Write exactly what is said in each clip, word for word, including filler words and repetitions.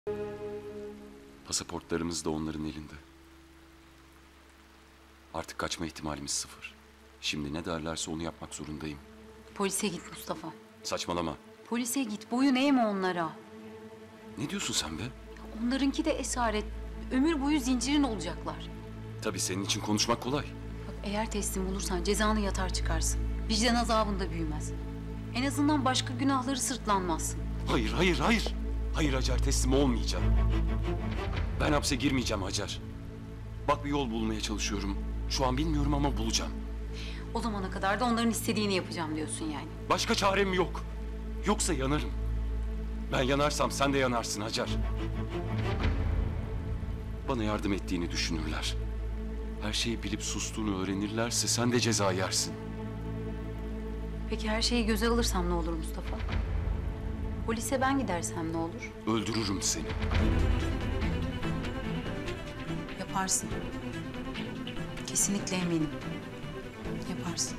Pasaportlarımız da onların elinde. Artık kaçma ihtimalimiz sıfır. Şimdi ne derlerse onu yapmak zorundayım. Polise git Mustafa. Saçmalama. Polise git. Boyun eğme onlara. Ne diyorsun sen be? Onlarınki de esaret. Ömür boyu zincirin olacaklar. Tabii senin için konuşmak kolay. Bak, eğer teslim olursan cezanı yatar çıkarsın. Vicdan azabın da büyümez. En azından başka günahları sırtlanmazsın. Hayır, hayır, hayır. Hayır Hacer, teslim olmayacağım. Ben hapse girmeyeceğim Hacer. Bak bir yol bulmaya çalışıyorum. Şu an bilmiyorum ama bulacağım. O zamana kadar da onların istediğini yapacağım diyorsun yani. Başka çarem yok. Yoksa yanarım. Ben yanarsam sen de yanarsın Hacer. Bana yardım ettiğini düşünürler. Her şeyi bilip sustuğunu öğrenirlerse sen de ceza yersin. Peki her şeyi göze alırsam ne olur Mustafa? Polise ben gidersem ne olur? Öldürürüm seni. Yaparsın. Kesinlikle eminim. Yaparsın.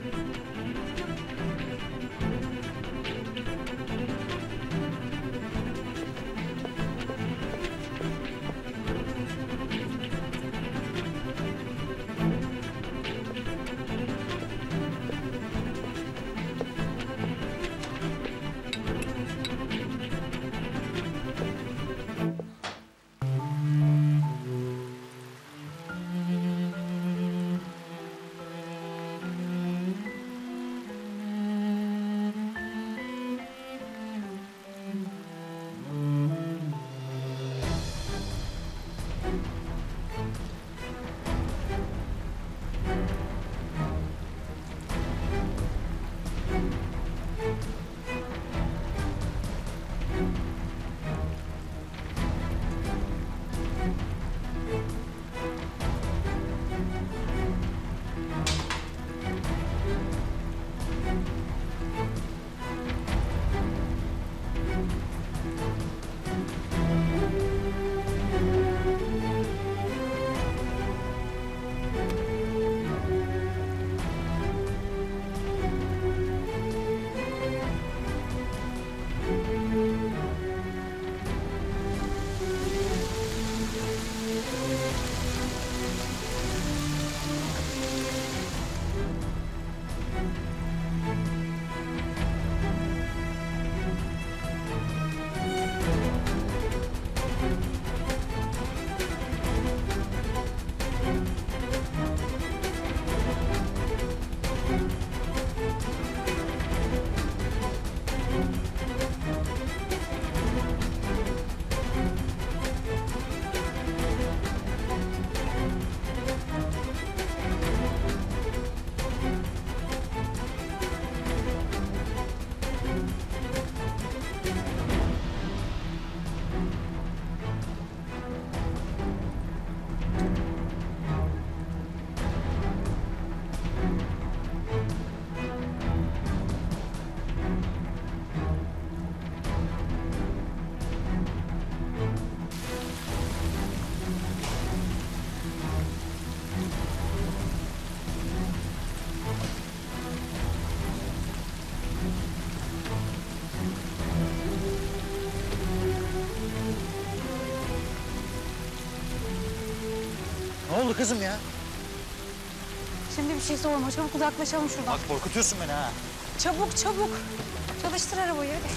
Ne oldu kızım ya? Şimdi bir şey sorma. Çabuk uzaklaşalım şuradan. Bak korkutuyorsun beni ha. Çabuk çabuk. Çalıştır arabayı hadi.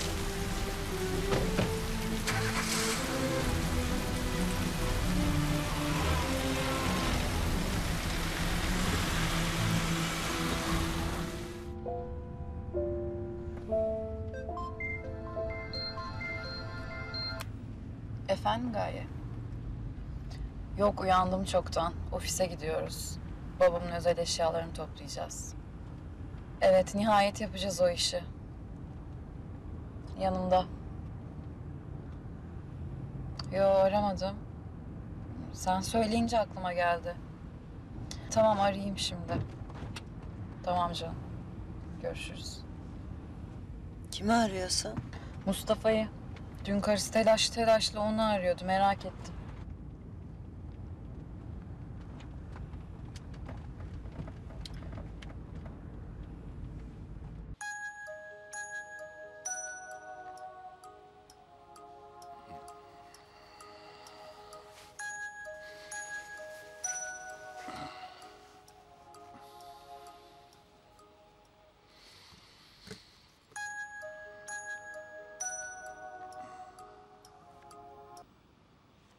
Efendim Gaye? Yok, uyandım çoktan. Ofise gidiyoruz. Babamın özel eşyalarını toplayacağız. Evet, nihayet yapacağız o işi. Yanımda. Yo, aramadım. Sen söyleyince aklıma geldi. Tamam, arayayım şimdi. Tamam canım. Görüşürüz. Kimi arıyorsun? Mustafa'yı. Dün karısı telaş telaşlı onu arıyordu. Merak ettim.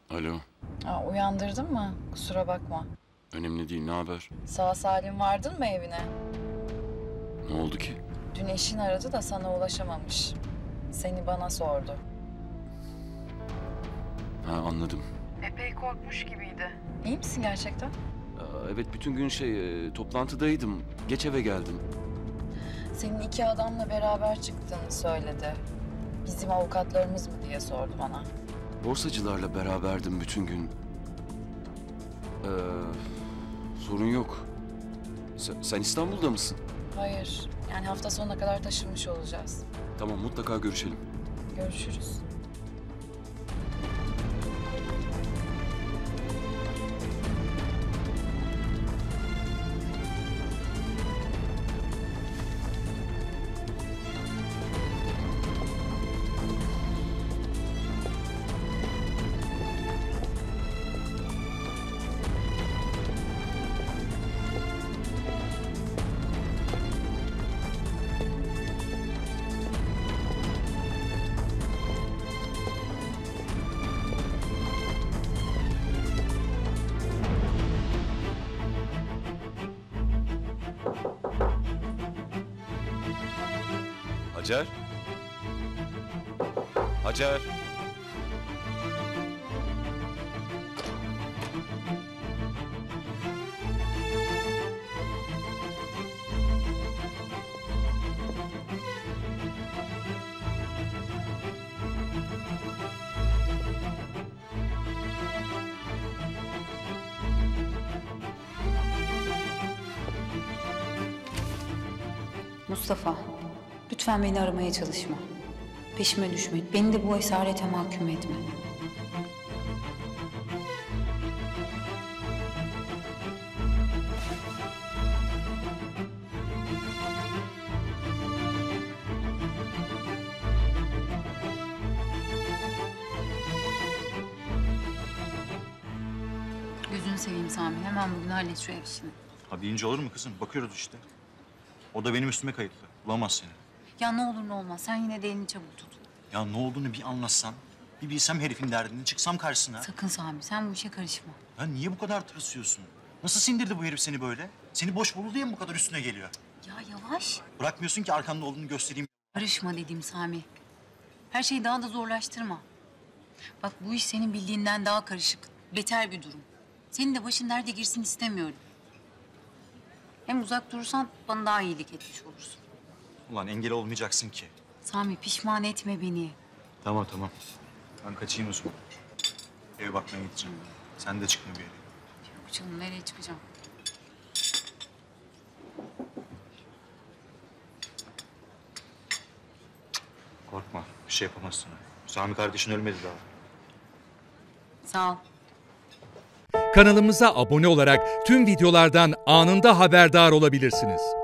Alo. Aa, uyandırdın mı? Kusura bakma. Önemli değil. Ne haber? Sağ salim vardın mı evine? Ne oldu ki? Dün eşin aradı da sana ulaşamamış. Seni bana sordu. Ha, anladım. Epey korkmuş gibiydi. İyi misin gerçekten? Aa, evet, bütün gün şey e, toplantıdaydım. Geç eve geldim. Senin iki adamla beraber çıktığını söyledi. Bizim avukatlarımız mı diye sordu bana. Borsacılarla beraberdim bütün gün. Ee, sorun yok. Sen, sen İstanbul'da mısın? Hayır. Yani hafta sonuna kadar taşınmış olacağız. Tamam, mutlaka görüşelim. Görüşürüz. Hacer? Hacer? Mustafa, lütfen beni aramaya çalışma. Peşime düşme. Beni de bu esarete mahkum etme. Gözünü seveyim Sami. Hemen bugün hallet şu ev işini. Ha deyince olur mu kızım? Bakıyoruz işte. O da benim üstüme kayıtlı. Bulamaz seni. Ya ne olur ne olmaz. Sen yine de elini çabuk tut. Ya ne olduğunu bir anlatsan, bir bilsem herifin derdini, çıksam karşısına. Sakın Sami. Sen bu işe karışma. Ya niye bu kadar tırsıyorsun? Nasıl sindirdi bu herif seni böyle? Seni boş buldu diye mi bu kadar üstüne geliyor? Ya yavaş. Bırakmıyorsun ki arkanda olduğunu göstereyim. Karışma dedim Sami. Her şeyi daha da zorlaştırma. Bak bu iş senin bildiğinden daha karışık. Beter bir durum. Senin de başın derde girsin istemiyorum. Hem uzak durursan bana daha iyilik etmiş olursun. Ulan engel olmayacaksın ki. Sami pişman etme beni. Tamam tamam. Ben kaçayım o zaman. Eve bakmaya gideceğim. Sen de çıkma bir yere. Yok canım nereye çıkacağım? Korkma. Bir şey yapamaz sana. Sami kardeşin ölmedi daha. Sağ ol. Kanalımıza abone olarak tüm videolardan anında haberdar olabilirsiniz.